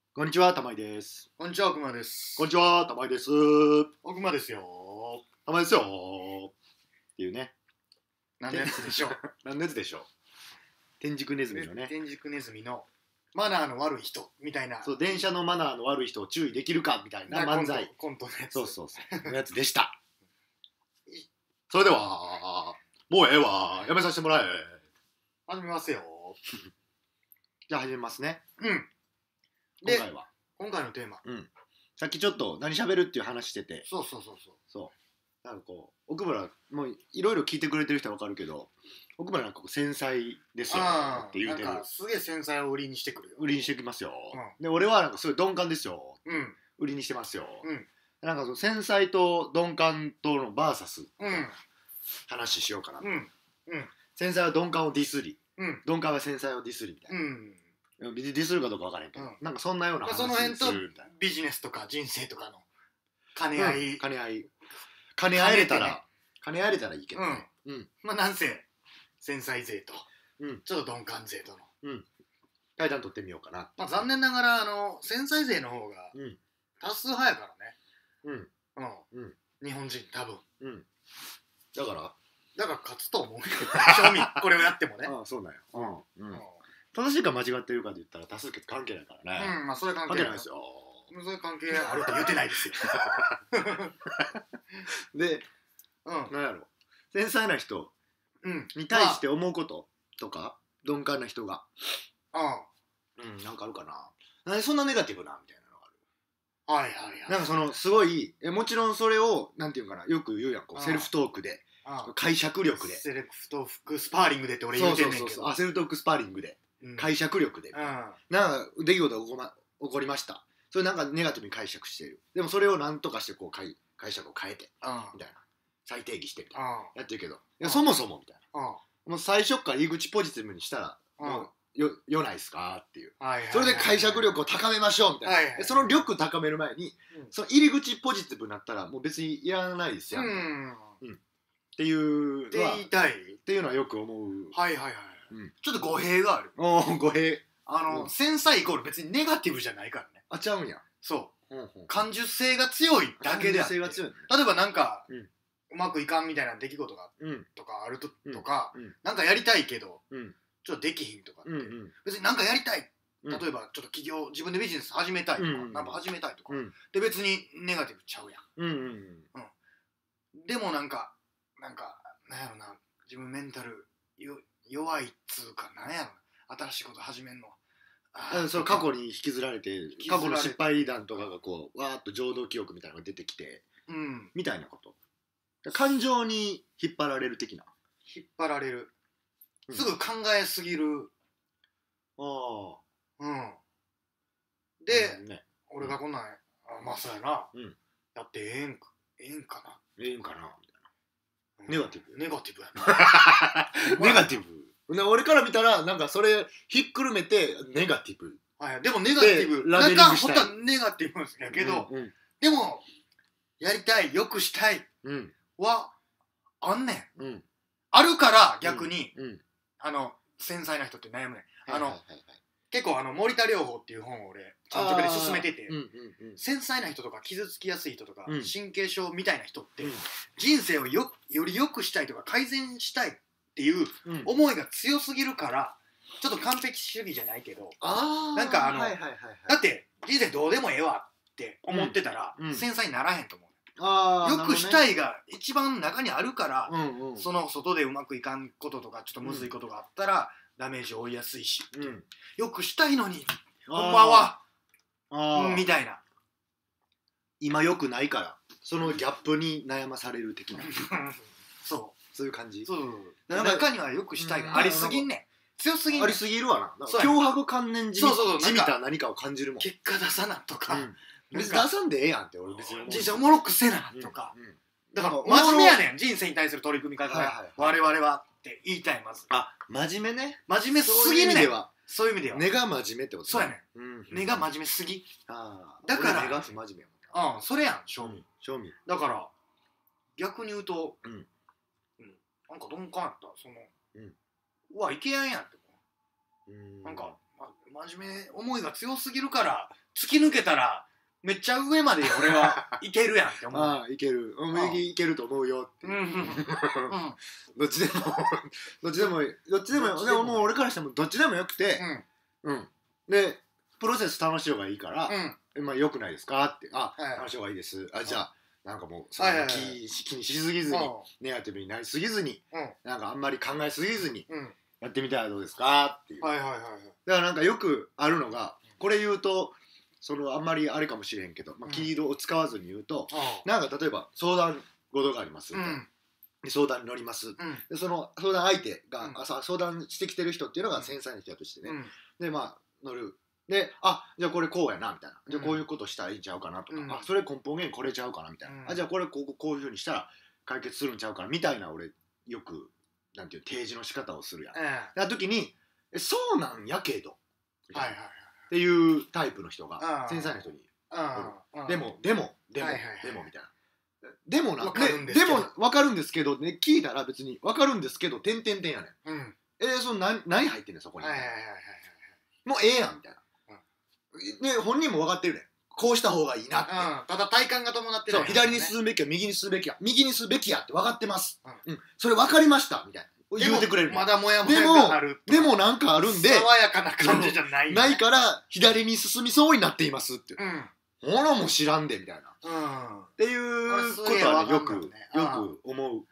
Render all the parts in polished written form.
こんにちは、玉井です。 こんにちは、奥間です。 こんにちは、玉井です。 奥間ですよ。 玉井ですよ。っていうね。 何のやつでしょう。 何のやつでしょう。天竺ネズミのね。 天竺ネズミのマナーの悪い人みたいな。 そう、電車のマナーの悪い人を注意できるかみたいな漫才。 コントのやつ。 そう。のやつでした。それでは、もうええわ。やめさせてもらえ。 始めますよ。 じゃあ始めますね。 で、 今回のテーマ。さっきちょっと何喋るっていう話してて。 そう。 なんかこう、奥村、もういろいろ聞いてくれてる人はわかるけど、奥村なんか繊細ですよって言うてる。 なんかすげえ繊細を売りにしてくるよ。 売りにしてきますよ。で、俺はなんかすごい鈍感ですよ。売りにしてますよ。なんかその繊細と鈍感とのバーサス話しようかな。繊細は鈍感をディスり、鈍感は繊細をディスりみたいな。ディスるかどうかわからへんけど、なんかそんなような話その辺とするみたいな。 ビジネスとか人生とかの兼ね合い。 兼ね合えれたらいいけどね。 まあなんせ繊細勢とちょっと鈍感勢との対談取ってみようかな。 まあ残念ながら繊細勢の方が多数派やからね。日本人多分。 だから勝つと思うけど、正味これをやってもね。 そうなんよ。正しいか間違ってるかで言ったら多数決関係ないからね。 まあそれ関係ないですよ。それ関係あるって言ってないですよ。 で、なんやろ、繊細な人に対して思うこととか、鈍感な人がなんかあるかな。なんでそんなネガティブなみたいなのがある。なんかそのすごいもちろんそれをなんていうかな、よく言うやん、こうセルフトークで解釈力で、 セルフトークスパーリングでって俺言うてんねんけど、 セルフトークスパーリングで解釈力でなんか出来事が起こりました。それなんかネガティブに解釈している。でもそれをなんとかしてこう解釈を変えてみたいな、再定義してみたいなやってるけど、そもそもみたいな、もう最初から入り口ポジティブにしたらもうよないっすかっていう、それで解釈力を高めましょうみたいな。その力高める前にその入り口ポジティブになったらもう別にいらないですよっていうのはよく思う。 ちょっと語弊がある。 語弊。 繊細イコール別にネガティブじゃないからね。 ちゃうんや。 そう感受性が強いだけであって、例えばなんかうまくいかんみたいな出来事がとかあるとか、なんかやりたいけどちょっとできひんとかって、別になんかやりたい、例えばちょっと起業、自分でビジネス始めたいとか、なんか始めたいとかで別にネガティブちゃうやん。でもなんやろな、自分メンタル弱いっつうか、なんやろな、新しいこと始めんのその過去に引きずられて、過去の失敗談とかがこうわーっと浄土記憶みたいなのが出てきてみたいなこと。感情に引っ張られる的な。 引っ張られる、すぐ考えすぎる。で、俺がこんなんまあそうやな、やってええんかなみたいな。ネガティブやな。 ネガティブ。俺から見たらなんかそれひっくるめてネガティブ。 でもネガティブなんかほんとはネガティブなんやけど、でもやりたい、よくしたいはあんねん。あるから逆に繊細な人って悩むねん。結構森田療法っていう本を俺ちゃんとで勧めてて、繊細な人とか傷つきやすい人とか神経症みたいな人って人生をより良くしたいとか改善したいっていう思いが強すぎるから、ちょっと完璧主義じゃないけど、なんかだって人生どうでもええわって思ってたら繊細にならへんと思う。よくしたいが一番中にあるから、その外でうまくいかんこととかちょっとむずいことがあったらダメージを負いやすいし、よくしたいのにほんまはみたいな、 今よくないからそのギャップに悩まされる的なそういう感じ。 中にはよくしたいがありすぎんねん。強すぎんねん。 ありすぎるわな。脅迫観念じみた何かを感じるもん。 結果出さなとか、 別に出さんでええやんって俺別に思う。 人生おもろくせなとか、だから真面目やねん、人生に対する取り組み方が。我々はって言いたい。まず真面目ね。 真面目すぎるねん。そういう意味では根が真面目ってこと。 そうやねん。根が真面目すぎだから根が不真面目やもん。それやん、正味。だから逆に言うとなんか鈍感やったらいけやんやんって、なんか真面目思いが強すぎるから突き抜けたらめっちゃ上まで俺はいけるやんって思う。 ああいける、いけると思うよって。どっちでもでももう俺からしてもどっちでもよくて、でプロセス楽しい方がいいから、まあ良くないですかって、楽しい方がいいです。じゃあなんかもうその気にしすぎずに、ネガティブになりすぎずに、なんかあんまり考えすぎずにやってみたらどうですかっていう。だからなんかよくあるのが、これ言うとあんまりあれかもしれへんけど、黄色を使わずに言うと、なんか例えば相談事がありますみたいな、相談に乗ります、でその相談相手が、相談してきてる人っていうのが繊細な人だとしてね、でまあ乗るで、じゃあこれこうやなみたいな、じゃあこういうことしたらいいんちゃうかなとか、それ根本原因これちゃうかなみたいな、じゃあこれこういうふうにしたら解決するんちゃうかなみたいな、俺よくなんていう提示の仕方をするやん。な時にそうなんやけどっていうタイプの人が繊細な人にでもみたいな、でもなんかでも分かるんですけどね、聞いたら別に分かるんですけど点々点やねん。その何入ってんねんそこに、もうええやんみたいな。で本人も分かってるねん、こうした方がいいなって。 ただ体感が伴ってる。 そう、左に進むべきや右に進むべきや右に進むべきやって分かってます、それ分かりましたみたいな言うてくれる。 まだもやもやがある。 でもなんかあるんで爽やかな感じじゃないないから左に進みそうになっていますって、ほらもう知らんでみたいなっていうことはねよく思う。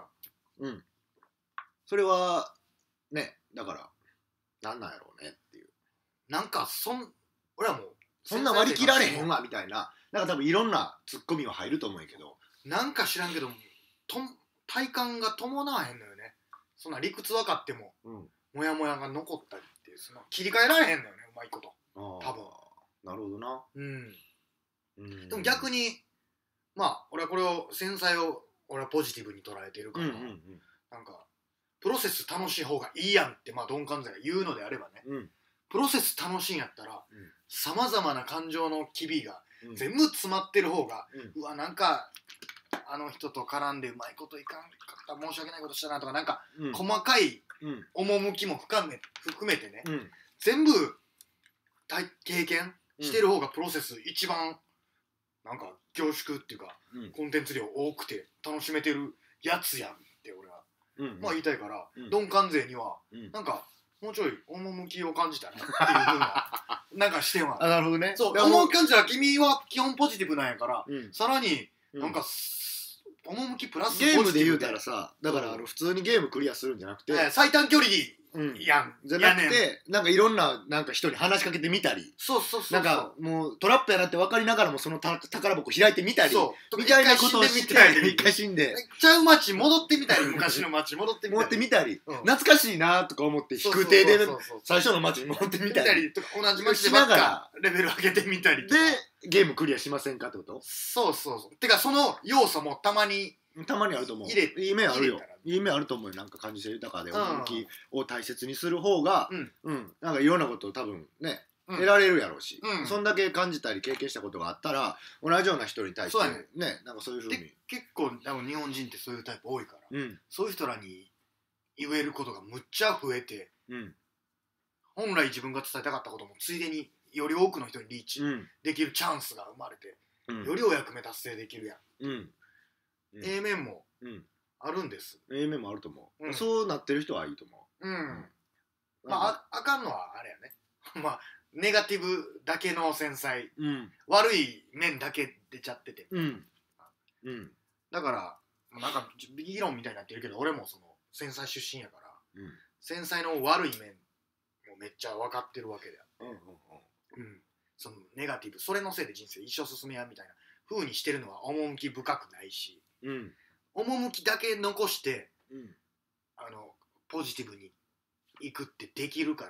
それはね、だからなんなんやろうねっていう。 なんか俺はもうそんな割り切られへんわみたいな、なんか多分いろんなツッコミは入ると思うんやけど、 なんか知らんけど体感が伴わへんのよね。そんな理屈分かっても、モヤモヤが残ったりっていう、切り替えられへんのよね、うまいこと。多分。なるほどな。でも逆にまあ俺はこれを繊細を俺はポジティブに捉えてるから、なんかプロセス楽しい方がいいやんってドンカンザが言うのであればね、プロセス楽しいんやったらさまざまな感情の機微が全部詰まってる方が、うわなんかあの人と絡んでうまいこといかんかった申し訳ないことしたなとか、なんか細かい趣も含めてね、全部経験してる方がプロセス一番なんか凝縮っていうか、コンテンツ量多くて楽しめてるやつやんって俺は言いたいから、鈍感勢にはなんかもうちょい趣を感じたなっていうふうななんか視点はなるほどね。 そう、趣感じたら君は基本ポジティブなんやから、さらになんか趣プラスゲームで言うたらさ、だから普通にゲームクリアするんじゃなくて、 最短距離やんじゃなくて、なんかいろんななんか人に話しかけてみたり、なんかもうトラップやなって分かりながらもその宝箱開いてみたりみたいなことをして一回死んでちゃう街戻ってみたり、昔の街戻ってみたり懐かしいなとか思って引く手で最初の街に戻ってみたりとか、同じ街でばっかレベル上げてみたりでゲームクリアしませんかってこと？ そうてかその要素もたまにあると思う。いい面あるよ。いい面あると思うよ。なんか感受性豊かで趣を大切にする方が、なんかいろんなことを多分ね得られるやろうし、そんだけ感じたり経験したことがあったら同じような人に対してね、なんかそういうふうに結構多分日本人ってそういうタイプ多いから、そういう人らに言えることがむっちゃ増えて、本来自分が伝えたかったこともついでにより多くの人にリーチできるチャンスが生まれて、よりお役目達成できるやん。A 面もあるんです。 A 面もあると思う。そうなってる人はいいと思う。 あかんのはあれやね。ネガティブだけの繊細、悪い面だけ出ちゃってて。だからなんか議論みたいになってるけど、俺もその繊細出身やから、繊細の悪い面もめっちゃ分かってるわけだよ。そのネガティブ、それのせいで人生一生進めやみたいな風にしてるのは趣深くないし、趣だけ残して、ポジティブにいくってできるから、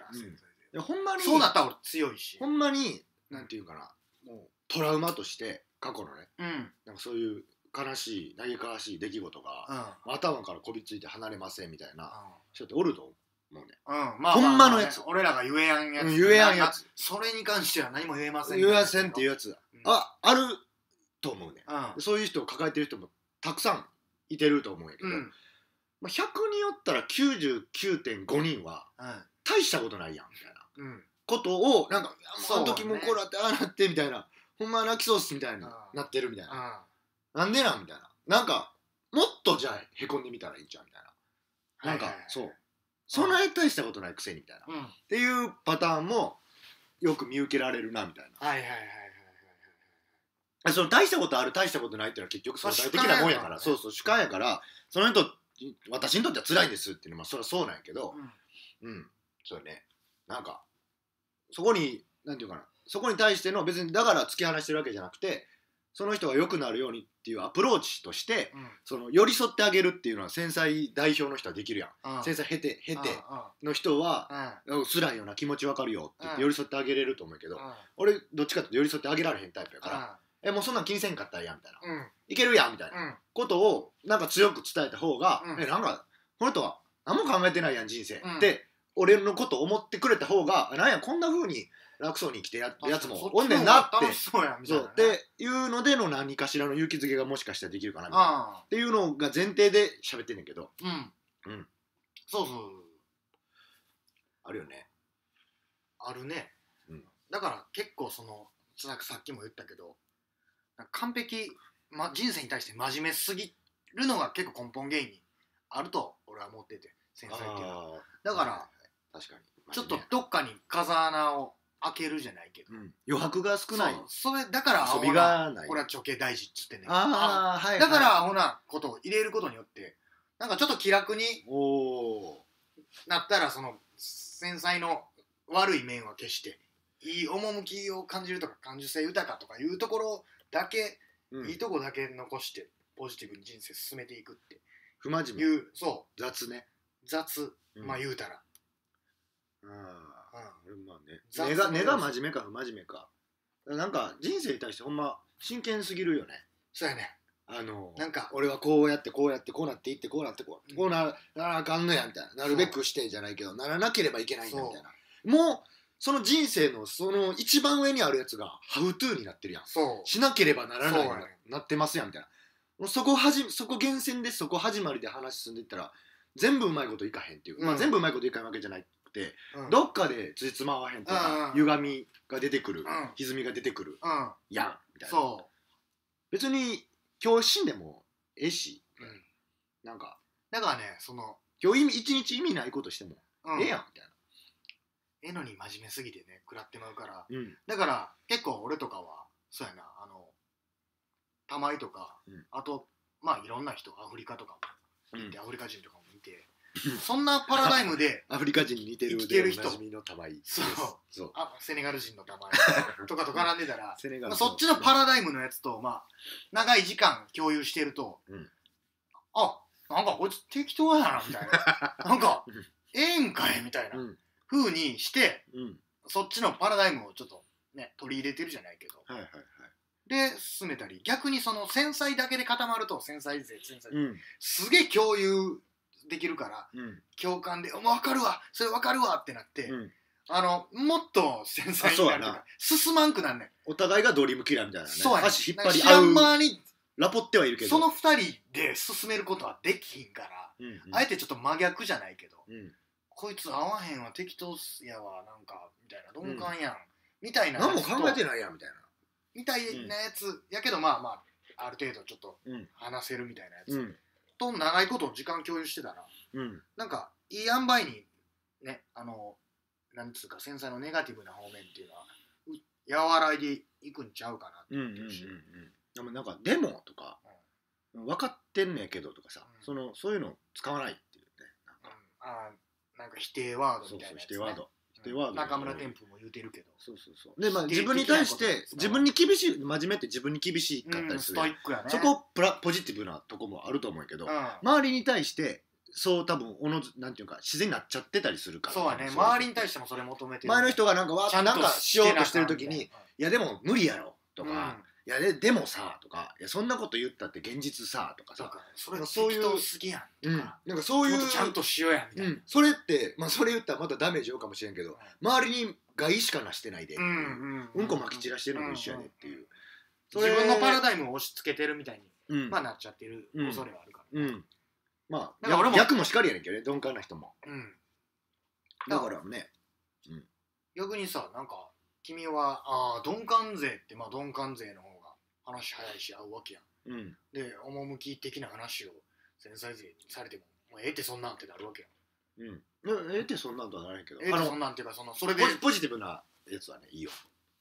ほんまにそうなったら俺強いし、 ほんまになんていうかな、もうトラウマとして過去のね、なんかそういう悲しい嘆かわしい出来事が、頭からこびついて離れませんみたいな人っておると思うね。ほんまのやつ、 俺らが言えやんやつ、 言えやんやつ、 それに関しては何も言えません言えませんっていうやつあると思うね。そういう人を抱えてる人もたくさんいてると思うんやけど、100人おったら 99.5 人は大したことないやんみたいな、 ことをなんかあの時もこうなってああなってみたいな、ほんまは泣きそうっすみたいななってるみたいな、なんでなんみたいな、なんかもっとじゃあへこんでみたらいいじゃんみたいな、なんかそうそんなに大したことないくせにみたいな、っていうパターンもよく見受けられるなみたいな。その大したことある大したことないっていうのは結局相対的なもんやから、そうそう主観やから、その人私にとっては辛いんですっていうのはそれはそうなんやけど、そうね、なんかそこになんていうかな、そこに対しての別にだから突き放してるわけじゃなくて、その人が良くなるようにっていうアプローチとして、その寄り添ってあげるっていうのは繊細代表の人はできるやん。繊細経ての人は辛いような気持ち分かるよって言って寄り添ってあげれると思うけど、俺どっちかっていうと寄り添ってあげられへんタイプやから、もうそんなん気にせんかったらやみたいな、いけるやんみたいなことをなんか強く伝えた方が、なんかこの人は何も考えてないやん人生って俺のこと思ってくれた方が、なんやこんな風に楽そうに生きてやつもおんねんなってそうっていうのでの何かしらの勇気づけがもしかしたらできるかなみたいなっていうのが前提で喋ってんねんけど、 そうあるよね、 あるね、だから結構そのさっきも言ったけど完璧、人生に対して真面目すぎるのが結構根本原因にあると俺は思ってて、繊細っていうのは。だから確かにちょっとどっかに風穴を開けるじゃないけど、 余白が少ない、 それだから遊びがない、 これは処刑大事っつってね、 だからアホなことを入れることによってなんかちょっと気楽になったら、その繊細の悪い面は消していい趣を感じるとか感受性豊かとかいうところだけ、いいとこだけ残してポジティブに人生進めていくって不真面目、 そう雑ね、 雑、言うたら根が真面目か不真面目か、なんか人生に対してほんま真剣すぎるよね。 そうやね、なんか俺はこうやってこうやってこうなっていってこうなってこうならあかんのやみたいな、なるべくしてじゃないけどならなければいけないんだみたいな、もうその人生のその一番上にあるやつがハウトゥーになってるやん、しなければならないになってますやんみたいな、もうそこ厳選でそこ始まりで話進んでいったら全部うまいこといかへんっていう、全部うまいこといかへんわけじゃないって、どっかでつじつま合わへんとか、歪みが出てくる、歪みが出てくる、やんみたいな、別に今日死んでもええし、なんかだからね、その今日一日意味ないことしてもええやんみたいな、 ええのに真面目すぎてね食らってまうから、だから結構俺とかはそうやな、玉井とか、あといろんな人アフリカとかも見て、アフリカ人とかも見てそんなパラダイムでアフリカ人に似てるでおなじみの玉井、 そうセネガル人の玉井とかと絡んでたらそっちのパラダイムのやつと長い時間共有してると、なんかこいつ適当やなみたいななんかええんかいみたいな風にして、そっちのパラダイムをちょっとね取り入れてるじゃないけど、で進めたり、逆にその繊細だけで固まると繊細すげえ共有できるから、共感で分かるわそれ分かるわってなって、もっと繊細になるとか進まんくなんねん、 お互いがドリームキラーみたいなね、 足引っ張り合うラポってはいるけど、 その2人で進めることはできひんから、あえてちょっと真逆じゃないけど、こいつ合わへんわ適当やわなんかみたいな鈍感やん、みたいな何も考えてないやんみたいなやつやけど、ある程度ちょっと話せるみたいなやつ、と長いこと時間共有してたら、なんかいい塩梅にね、なんつうか繊細のネガティブな方面っていうのは和らいでいくんちゃうかなって思ってるし、 でもなんかデモとか、分かってんねんけどとかさ、そういうの使わないっていうね、 なんか否定ワードみたいなやつ、ね、 否定ワード中村天風も言うてるけど、 で自分に対して自分に厳しい、真面目って自分に厳しかったりする、そこポジティブなとこもあると思うけど、周りに対してそう多分なんていうか自然になっちゃってたりするから、 そうやね、周りに対してもそれ求めてる、 前の人がなんかしようとしてる時にいやでも無理やろとか、いやでもさとか、いやそんなこと言ったって現実さとかさ、 そういう適当すぎやんとか、 なんかそういうちゃんとしようやみたいな、 それってそれ言ったらまたダメージ負うかもしれんけど、周りに害しかなしてないで、うんこまき散らしてるのと一緒やでっていう、 自分のパラダイムを押し付けてるみたいになっちゃってる恐れはあるから、 逆もしかりやねんけどね、鈍感な人も、だからね、 逆にさ、なんか君は鈍感税って鈍感税の方が話早いし合うわけやん。で趣的な話を繊細税にされてもってそんなんってなるわけやん。ってそんなんとはならへんけど。 そんなんっていうかそれでポジティブなやつはねいいよ。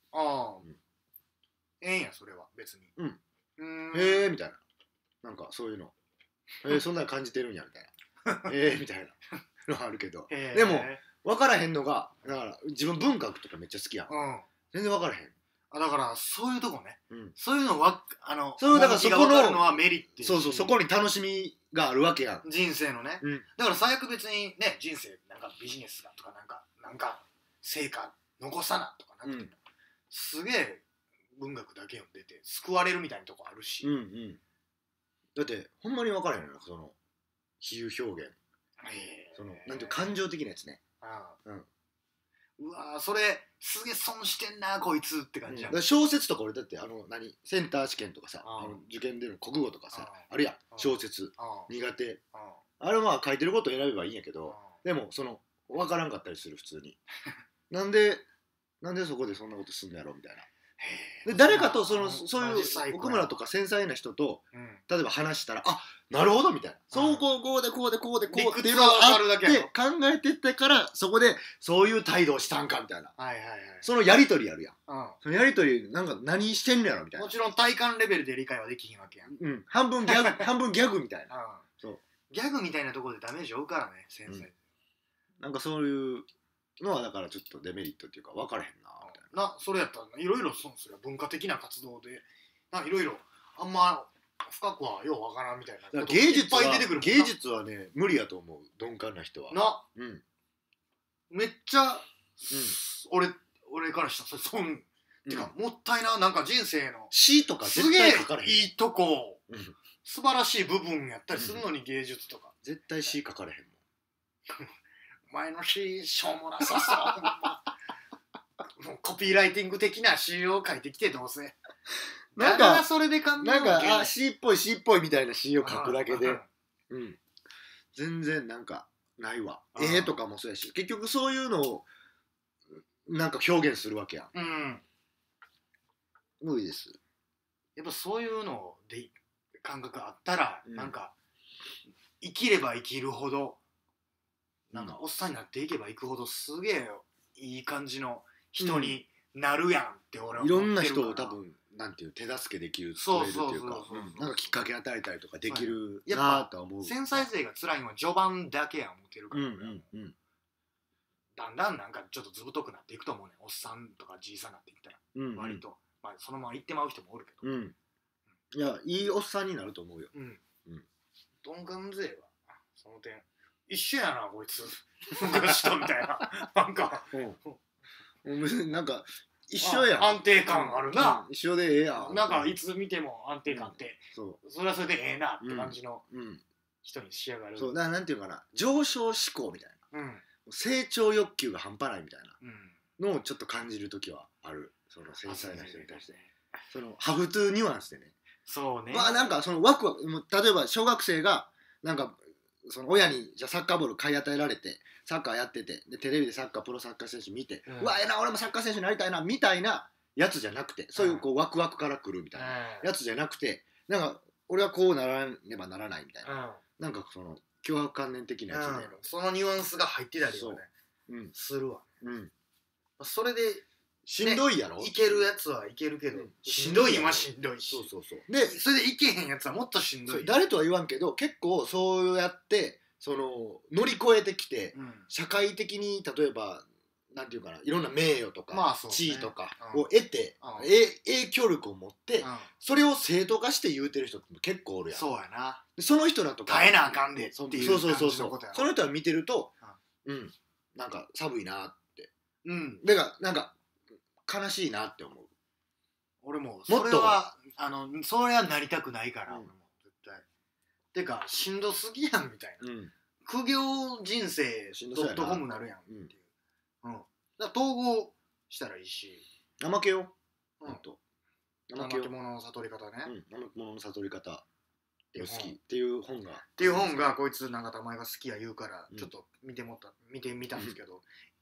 ええんやそれは別に。 へえみたいな。なんかそういうの。そんなの感じてるんやみたいな。みたいなのあるけど。でも分からへんのがだから自分文学とかめっちゃ好きやん。全然分からへん。 だからそういうとこね。そういうのはそうだからそこのはメリってそうそこに楽しみがあるわけやん。 人生のね。だから最悪別にね人生なんかビジネスだとかなんか成果残さなとかなんかすげえ文学だけ読んでて救われるみたいなとこあるし。 だってほんまに分からへんのよその比喩表現。そのなんていう感情的なやつね。うわそれすげえ損してんなこいつって感じやん。 小説とか俺だってセンター試験とかさ受験での国語とかさあるやん小説苦手あれは書いてることを選べばいいんやけどでもその分からんかったりする普通になんでそこでそんなことすんのやろみたいな。で誰かとそういう奥村とか繊細な人と例えば話したらなるほどみたいなそうこうでこうでこうでこうっていうのがあって考えてってからそこでそういう態度をしたんかみたいなそのやり取りやるやん。そのやり取りなんか何してんのやろみたいな。 もちろん体感レベルで理解はできひんわけやん。 半分ギャグみたいな。 ギャグみたいなところでダメージ負うからね先生。 なんかそういうのはだからちょっとデメリットっていうか分からへんなみたいな。 それやったらいろいろ損する文化的な活動でいろいろあんま深くはようわからんみたいな芸術はね無理やと思う鈍感な人はめっちゃ俺からしたらそれ損ってかもったいな。なんか人生の詩とか絶対書かれへん。 いいとこ素晴らしい部分やったりするのに芸術とか絶対詩書かれへんもん。 前の詩しょうもなさそうもうコピーライティング的な詩を書いてきてどうせなんかそれでなんか詩っぽいみたいな詩を書くだけで全然なんかないわ。絵とかもそうやし結局そういうのをなんか表現するわけやん。無理です。 やっぱそういうので感覚あったらなんか生きれば生きるほどなんかおっさんになっていけばいくほどすげえいい感じの人になるやんって俺は思ってるから。いろんな人を多分なんていう手助けできるっていうかなんかきっかけ与えたりとかできるなとは思う。 繊細性が辛いのは序盤だけや思ってるからだんだんなんかちょっとずぶとくなっていくと思うね。おっさんとかじいさんになっていったら割とそのまま行ってまう人もおるけどいやいいおっさんになると思うよ。 鈍感税はその点一緒やなこいつ昔とみたいななんかなんか一緒やん。 安定感あるな。 一緒でええやん。 なんかいつ見ても安定感ってそれはそれでええなって感じの人に仕上がる。 そうだからなんていうかな上昇志向みたいな成長欲求が半端ないみたいなのをちょっと感じる時はある。その繊細な人に対してそのハフトゥーニュアンスでね。 そうね。 なんかそのワクワク例えば小学生がなんかその親にじゃあサッカーボール買い与えられてサッカーやっててでテレビでプロサッカー選手見てうわええな俺もサッカー選手になりたいなみたいなやつじゃなくてそういうこうワクワクから来るみたいなやつじゃなくてなんか俺はこうならねばならないみたいななんかその脅迫観念的なやつでそのニュアンスが入ってたりはねするわ。それでしんどいやろ。 いけるやつはいけるけどしんどいはしんどいしでそれでいけへんやつはもっとしんどい。 誰とは言わんけど結構そうやってその乗り越えてきて社会的に例えばなんていうかないろんな名誉とか地位とかを得て影響力を持ってそれを正当化して言うてる人って結構おるやん。 そうやな。 その人らとか耐えなあかんでっていう感じのことやな。 その人は見てるとなんか寒いなってだからなんか悲しいなって思う。 俺もそれはそれはなりたくないから俺も絶対。てかしんどすぎやんみたいな。苦行人生.com なるやんっていう。だから統合したらいいし。 怠けよ。 怠け者の悟り方ね。 怠け者の悟り方が好きっていう本が。 っていう本がこいつなんか名前が好きや言うからちょっと見てみたんですけど。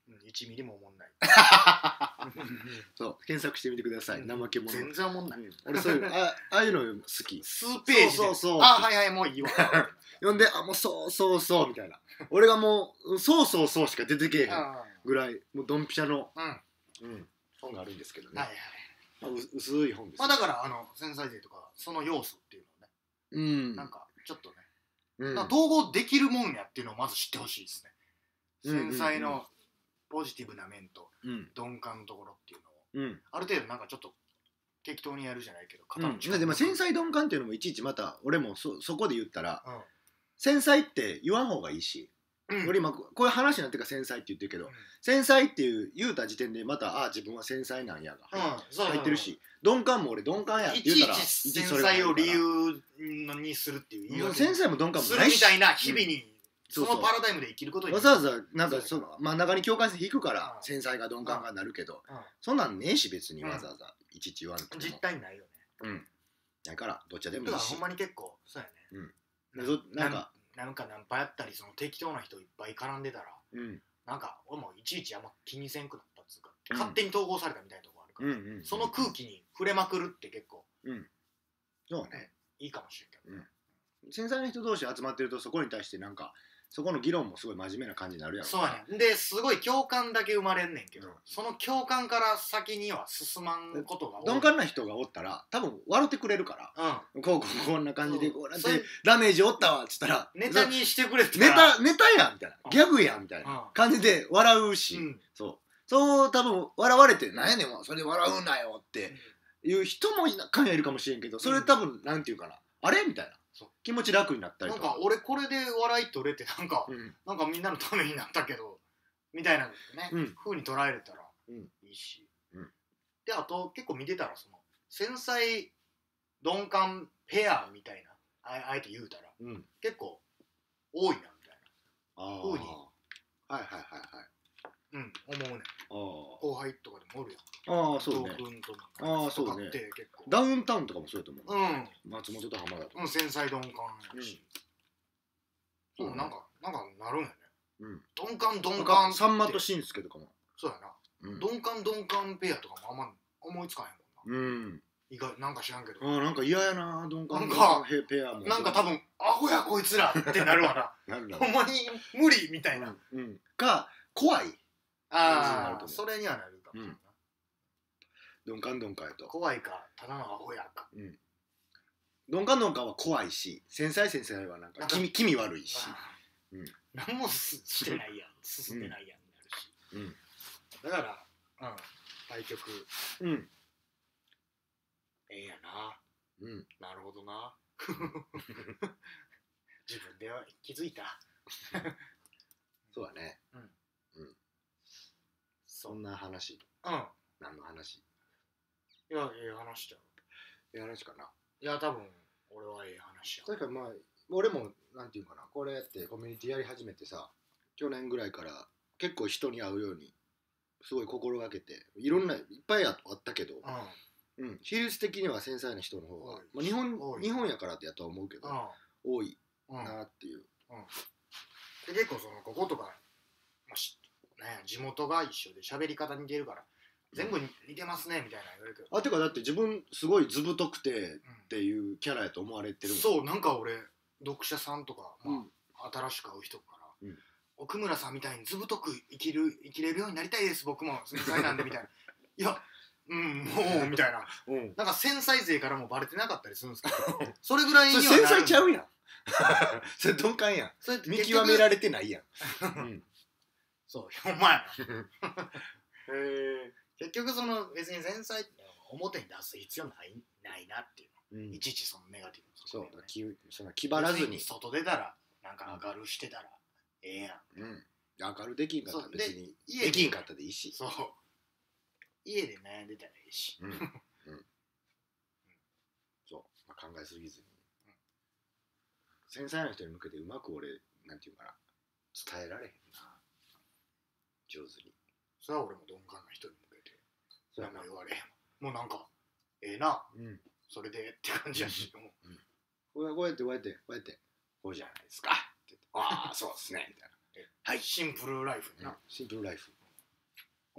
1ミリも思んない。 そう検索してみてください。怠け者。 全然思んない。 俺そういうああいうの好き。 数ページでそうあはいはいもういいわ。 読んでもうそうみたいな。俺がもうそうしか出てけえへんぐらいもうドンピシャの本があるんですけどね。薄い本です。 まあだから繊細税とかその要素っていうのをね、なんかちょっとね、統合できるもんやっていうのをまず知ってほしいですね。繊細のポジティブな面と鈍感のところっていうのをある程度なんかちょっと適当にやるじゃないけど、 でも繊細鈍感っていうのもいちいちまた俺もそこで言ったら、繊細って言わん方がいいし、俺今こういう話になってから繊細って言ってるけど、繊細って言うた時点でまた自分は繊細なんやが入ってるし、鈍感も俺鈍感やって言ったらいちいち繊細を理由にするっていう言い訳繊細も鈍感もするみたいな日々にそのパラダイムで生きることにわざわざなんか真ん中に境界線引くから繊細が鈍感がなるけど、そんなんねえし別にわざわざいちいち言わんと実態ないよね。 だからどっちでもいいし、 ほんまに結構そうやね。なんかナンパやったりその適当な人いっぱい絡んでたら、なんか俺もいちいちあんま気にせんくなったっつうか、勝手に統合されたみたいなとこあるから、その空気に触れまくるって結構そうねいいかもしれんけど、 繊細な人同士集まってるとそこに対してなんかそこの議論もすごい真面目な感じになるやろ。 そうやね。ですごい共感だけ生まれんねんけど、その共感から先には進まんことが多い。 鈍感な人がおったら多分笑ってくれるから、こんな感じでこうなんてダメージおったわっつったらネタにしてくれってネタやみたいな、ギャグやみたいな感じで笑うし、そう多分笑われてなんやねんそれで笑うなよっていう人もいるかもしれんけど、それ多分なんていうかな、あれみたいな気持ち楽になったりとか、なんか俺これで笑い取れてなんかみんなのためになったけどみたいなね、風に捉えれたらいいし、であと結構見てたらその繊細鈍感ペアみたいなあえて言うたら結構多いなみたいな風に思うね。後輩とかでもおるやん。 そうね。 そうね。 ダウンタウンとかもそうやと思う。松本と浜田とか。 繊細鈍感やし。そうなんかなるんやね。鈍感。 さんまとしんすけとかも。 そうやな。鈍感ペアとかもあんま思いつかへんもんな。意外なんか知らんけど。 なんか嫌やな鈍感ペアも。 なんか多分アホやこいつらってなるわな。ほんまに無理みたいな。 か怖い。 それにはなるかもしれない。 鈍感やと怖いかただのアホやか。 鈍感は怖いし、繊細はなんか気味悪いし、 何もしてないやん、進んでないやんになるし、だから対局ええやな。なるほどな。自分では気づいた。 そうだね。そんな話。何の話？ いや、ええ話だよ。 ええ話かな。 いや、多分俺はええ話や。 それからまあ俺もなんていうかな、これやってコミュニティやり始めてさ、去年ぐらいから結構人に会うようにすごい心がけて、いろんないっぱいあったけど、比率的には繊細な人の方が、日本やからってやとは思うけど、多いなっていう。 で結構そのこことか。地元が一緒で喋り方似てるから全部似てますねみたいな言われるけど、 てかだって自分すごい図太くてっていうキャラやと思われてる。 そうなんか俺読者さんとか、新しく会う人から奥村さんみたいに図太く生きれるようになりたいです、僕も繊細なんでみたいな。いやもうみたいな、なんか繊細勢からもバレてなかったりするんですけど、それぐらいには繊細ちゃうやん。それ鈍感やん。見極められてないやん。 そう、ほんまやな。結局その別に繊細って表に出す必要ないなっていうの、いちいちそのネガティブそうだ、その気張らずに外出たらなんか明るしてたらええやん。 明るできんかったら別にできんかったでいいし、 そう家で悩んでたらいいし、 そう、考えすぎずに繊細な人に向けてうまく俺なんていうかな伝えられへんな、上手に。 それは俺も鈍感な人に向けてそれはもう言われへん。もうなんかええな、それでって感じやし、 こうやってこうじゃないですかって言って、ああそうですねみたいな。 はい、シンプルライフな。 シンプルライフ。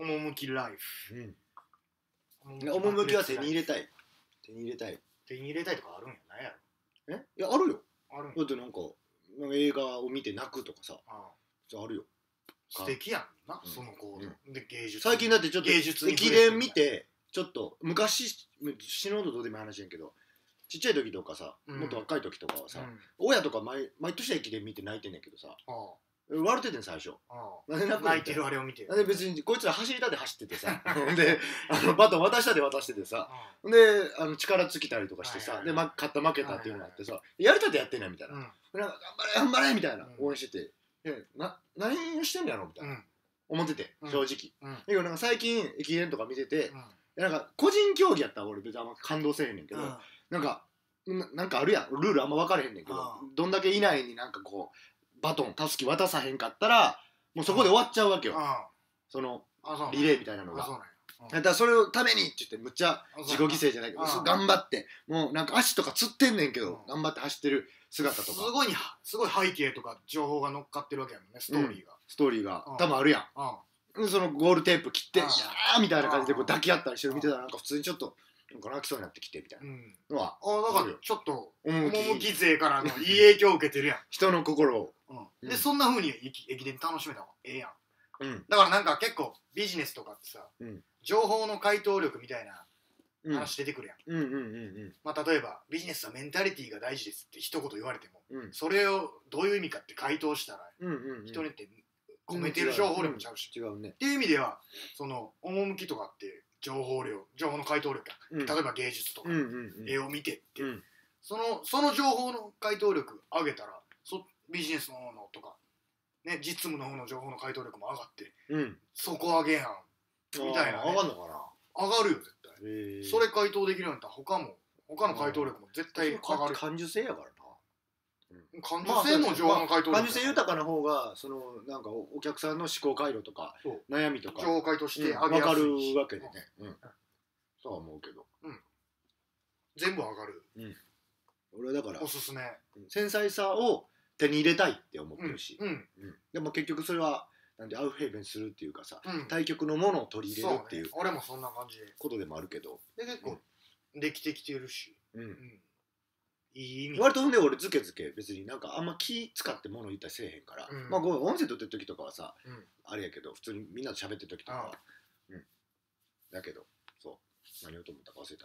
趣ライフ。 趣は手に入れたい。手に入れたい。 手に入れたいとかあるんやないやろ。 いや、あるよ。 あるんや。 だってなんか映画を見て泣くとかさ、じゃあるよ。 素敵やんな、その行動。で、芸術。 最近だってちょっと駅伝見て、ちょっと昔、死ぬほどどうでもいい話やんけど、ちっちゃい時とかさ、もっと若い時とかはさ、親とか毎年駅伝見て泣いてんねんけどさ、笑っててん最初。 泣いてるあれを見て。 で別にこいつら走りたで走っててさ、でバトン渡したで渡しててさ、で力尽きたりとかしてさ、で勝った負けたっていうのがあってさ、やりたでやってんねんみたいな、なんか頑張れ頑張れみたいな応援してて、何してんのやろみたいな思ってて、正直。だけどなんか最近駅伝とか見てて、なんか個人競技やったら俺別にあんま感動せえへんねんけど、なんかあるやん、ルールあんま分かれへんねんけど、どんだけ以内になんかこうバトンたすき渡さへんかったらもうそこで終わっちゃうわけよ、そのリレーみたいなのが。だからそれをためにって言ってむっちゃ自己犠牲じゃないけど頑張って、もうなんか足とかつってんねんけど頑張って走ってる姿とかすごい背景とか情報が乗っかってるわけやもんね、ストーリーが多分あるやん。そのゴールテープ切って「いやー」みたいな感じでこう抱き合ったりしてる見てたら、なんか普通にちょっとなんか泣きそうになってきてみたいなのはだからちょっと趣勢からのいい影響を受けてるやん人の心を。 でそんな風に駅伝楽しめた方がええやん。だからなんか結構ビジネスとかってさ、情報の回答力みたいな話出てくるやん。まあ例えばビジネスはメンタリティーが大事ですって一言言われても、それをどういう意味かって回答したら人によって込めてる情報量もちゃうし、 違うねっていう意味ではその趣とかって情報の回答力か、例えば芸術とか絵を見てって、その情報の回答力上げたらビジネスの方のとかね、実務の方の情報の回答力も上がって、そこ上げやんみたいな、 上がんのかな。 上がるよ絶対。それ回答できるようになったら他の回答力も絶対上がる。 感受性やからな。 感受性も情報の回答力、 感受性豊かな方がそのなんかお客さんの思考回路とか悩みとか情報回答して上げやすいし、分かるわけでね。そうは思うけど、 全部上がる。 俺はだからおすすめ。 繊細さを手に入れたいって思ってるし、でも結局それはなんでアウフヘーベンするっていうかさ、対極のものを取り入れるっていう俺もそんな感じことでもあるけど、 で結構できてきてるし、いい意味。 割とね俺ズケズケ別になんかあんま気使って物言ったりせえへんから、まあごめん音声取ってる時とかはさ、あれやけど普通にみんなと喋ってる時とかは、だけどそう何をと思ったか忘れた。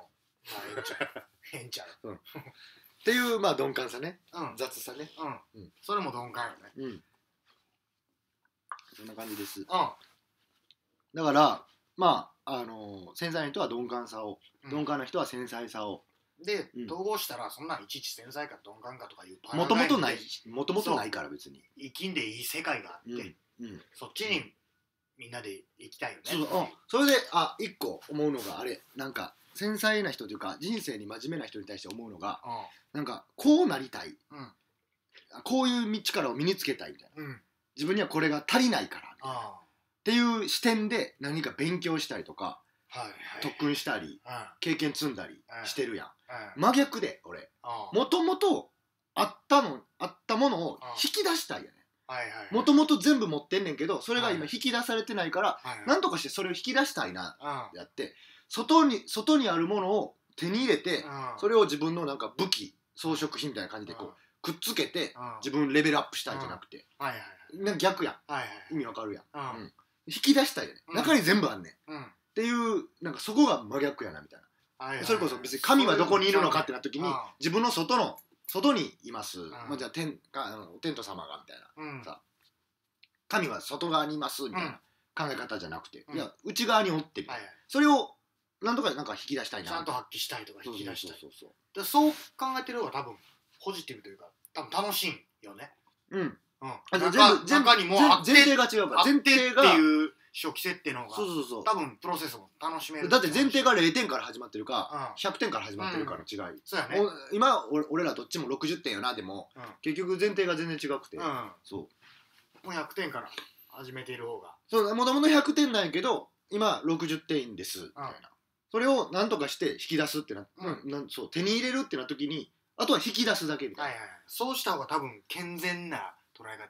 変ちゃう。 っていうまあ鈍感さね、雑さね、 それも鈍感よね。 そんな感じです。だからまあ繊細な人は鈍感さを、鈍感な人は繊細さをで統合したらそんないちいち繊細か鈍感かとかいうもともとないから別に生きんでいい世界があって、そっちにみんなで行きたいよね。 それで一個思うのがあれ、なんか繊細な人というか人生に真面目な人に対して思うのが、なんかこうなりたい、こういう力を身につけたいみたいな、自分にはこれが足りないからっていう視点で何か勉強したりとか特訓したり経験積んだりしてるやん。真逆で俺もともとあったものを引き出したいよね。もともと全部持ってんねんけどそれが今引き出されてないからなんとかしてそれを引き出したいなやって、外にあるものを手に入れてそれを自分のなんか武器装飾品みたいな感じでこうくっつけて自分レベルアップしたいじゃなくて逆やん。意味わかるやん。引き出したいよね。中に全部あんねんっていうなんかそこが真逆やなみたいな。それこそ別に神はどこにいるのかってなった時に自分の外にいます。じゃあテント様がみたいなさ、神は外側にいますみたいな考え方じゃなくて、いや内側におってみたいな、それをなんとかなんか引き出したいな、 ちゃんと発揮したいとか引き出したい。そう考えてる方が多分ポジティブというか多分楽しいよね。中にも前提が違うから、 前提っていう初期設定の方が多分プロセスも楽しめる。 だって前提が0点から始まってるか100点から始まってるかの違い。今俺らどっちも60点よな。でも結局前提が全然違くて、 そうもう100点から始めている方が、 そうもともと100点なんやけど今60点ですみたいな、それを何とかして引き出すってそう手に入れるってなった時にあとは引き出すだけみたいな。 そうした方が多分健全な捉え方よね。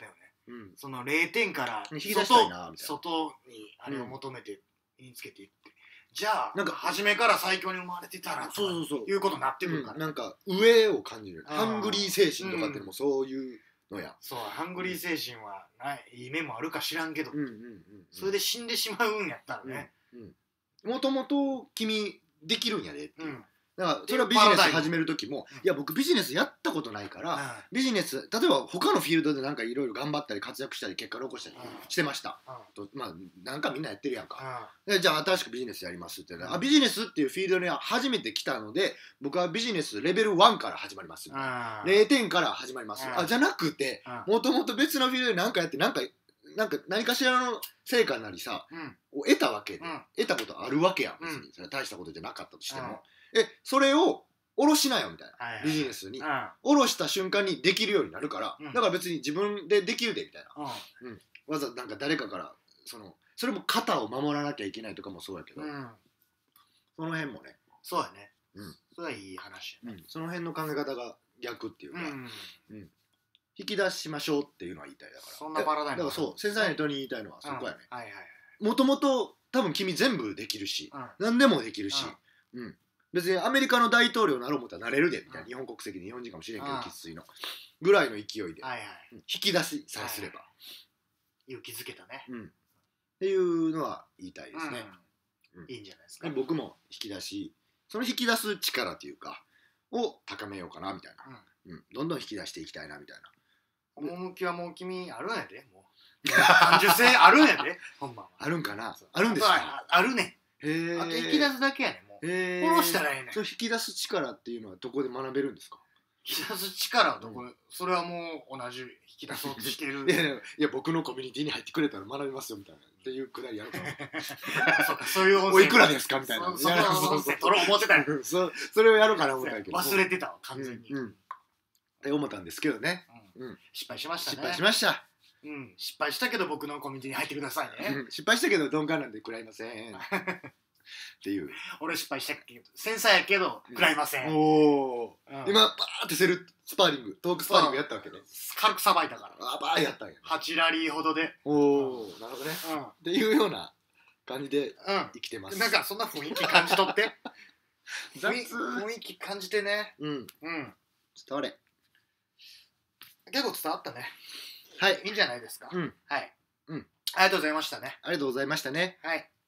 その0点から引き出したいなみたいな。 外にあれを求めて身につけていって、じゃあなんか初めから最強に生まれてたらということになってくるから、 なんか上を感じる。ハングリー精神とかってのもそういうのや。 そう、ハングリー精神はないいい面もあるか知らんけど、それで死んでしまうんやったらね、 もともと君できるんやでっていう。だからそれはビジネス始める時も、いや僕ビジネスやったことないから、ビジネス例えば他のフィールドでなんかいろいろ頑張ったり活躍したり結果残したりしてました、とまあなんかみんなやってるやんか、じゃあ新しくビジネスやりますって言ったら、ビジネスっていうフィールドには初めて来たので僕はビジネスレベル1から始まります、0点から始まります、じゃなくてもともと別のフィールドで何かやってなんか何かしらの成果なりさ、を得たわけで、得たことあるわけやん、別にそれは大したことじゃなかったとしても、それを下ろしなよみたいな、ビジネスに下ろした瞬間にできるようになるから、だから別に自分でできるでみたいな、わざなんか誰かからそれも型を守らなきゃいけないとかもそうやけど、その辺もね、 そうやね、それはいい話やね、 その辺の考え方が逆っていうか、引き出しましょうっていうのは言いたい。だからそんなパラダイムだからそう、先生に言いたいのはそこやね。もともと多分君全部できるし、何でもできるし、別にアメリカの大統領になろう思ったらなれるでみたいな、日本国籍で日本人かもしれんけど生粋のぐらいの勢いで引き出しさえすれば勇気づけたね、 っていうのは言いたいですね。 いいんじゃないですか。 僕も引き出し、その引き出す力というかを高めようかなみたいな、どんどん引き出していきたいなみたいな。 趣はもう君あるんやで、もう感受性あるんやで、ほんまは。 あるんかな。あるんですか。 あるねん。あと引き出すだけやねん。もう下ろしたらええねん。 それ引き出す力っていうのはどこで学べるんですか。 引き出す力はどこ、それはもう同じ引き出そうとしてる。 いや僕のコミュニティに入ってくれたら学びますよみたいなっていうくだりやるから。 そうか、そういう音声。 おいくらですかみたいな。 その音声取ろう思ってたよ。 それをやろうかな思ったけど。 忘れてたわ完全に。 って思ったんですけどね。 失敗しましたね。 失敗しました。 失敗したけど僕のコミュニティに入ってくださいね。 失敗したけど鈍感なんで食らいません。っていう。 俺失敗したけど繊細やけど食らいません。 おお。今バーってスパーリング、トークスパーリングやったわけね。 軽くさばいたから。 バーやったんや。 8ラリーほどで。 おお、なるほどね。っていうような感じで生きてます。 なんかそんな雰囲気感じ取って。雰囲気感じてね。伝われ。 結構伝わったね。 はい。 いいんじゃないですか。はい。 ありがとうございましたね。 ありがとうございましたね。 はい。